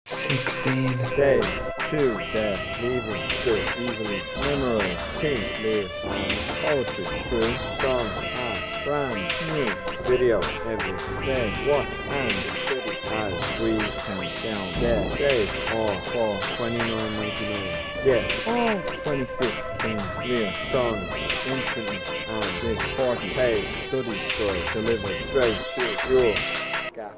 16. Days, 2, gaff, leaving cert, easily, memorise, King Lear, poetry, true, song, art, brand, new, video, every day, watch and study as we count down, days, all for $29.99, get, 26, King Lear, song, instantly, and this 40, pay, study, story, delivered, straight to your gaff.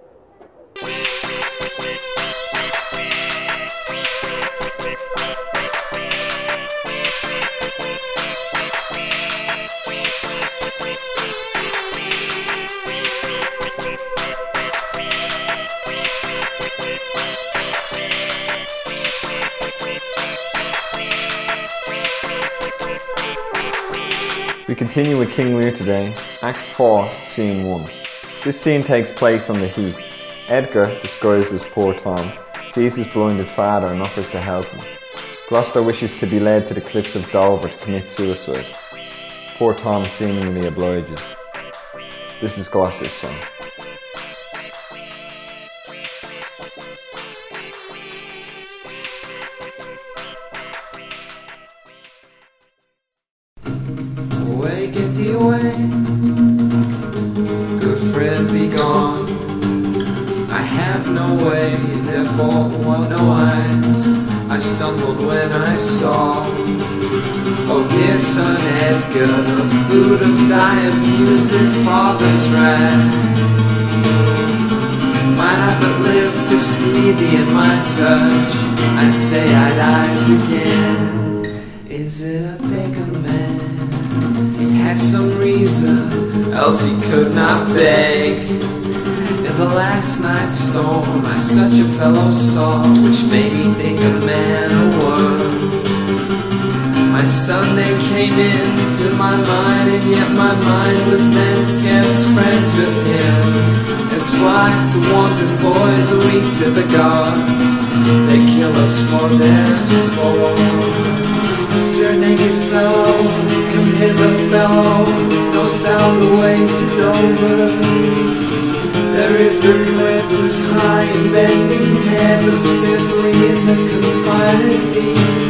We continue with King Lear today, Act 4, Scene 1. This scene takes place on the heath. Edgar, disguised as poor Tom, sees his blinded father and offers to help him. Gloucester wishes to be led to the cliffs of Dover to commit suicide. Poor Tom seemingly obliges. This is Gloucester's song. Away, get thee away, good friend, be gone. I have no way, therefore no eyes. I stumbled when I saw, oh dear son Edgar, the food of thy abused father's wrath. Might I but live to see thee in my touch, I'd say I'd eyes again. Is it a pagan man? He had some reason, else he could not beg. In the last night's storm I such a fellow saw, which made me think of man or word. My son then came into my mind, and yet my mind was then scarce friends with him. As flies to wanton boys are we to the gods, they kill us for their sport. Sir naked fellow, come hither fellow, knowst thou the way to Dover? There is a cliff whose high and bending head looks fearfully in the confined deep.